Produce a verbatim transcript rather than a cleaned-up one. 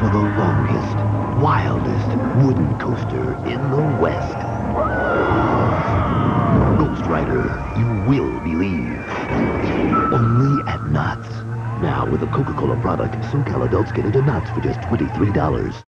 for the longest, wildest wooden coaster in the West. GhostRider, you will believe. Only at Knott's. Now, with a Coca-Cola product, SoCal adults get into Knott's for just twenty-three dollars.